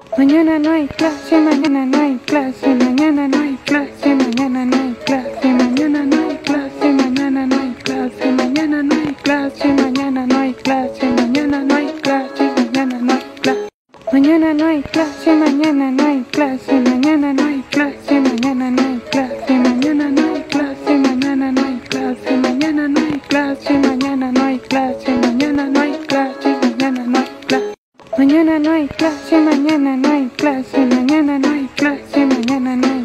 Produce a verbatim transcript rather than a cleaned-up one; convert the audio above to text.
Mañana no hay clase, mañana no hay clase, mañana no hay clase, mañana no hay clase, mañana no hay clase, mañana no hay clase, mañana no hay clase, mañana no hay clase, mañana no hay clase, mañana no hay clase. Mañana no hay clase, mañana no hay clase, mañana no hay clase, mañana no hay clase, mañana no hay clase, mañana no hay clase, mañana no hay clase, mañana no hay clase, mañana no hay clase, mañana no hay clase. Mañana no hay clase, mañana no hay clase, mañana no hay clase, mañana no hay